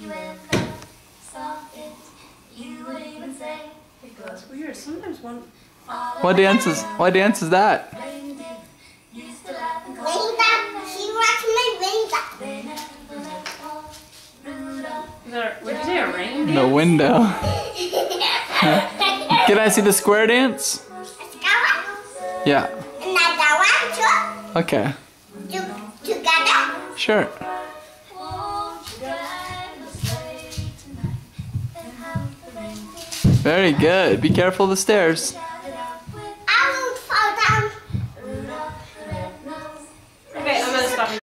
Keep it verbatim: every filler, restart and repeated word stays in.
That's weird. Sometimes one. What dance is, what dance is that? Is there, would you say a rain dance? The window. Can I see the square dance? Yeah. Okay. Together? Sure. Very good. Be careful of the stairs.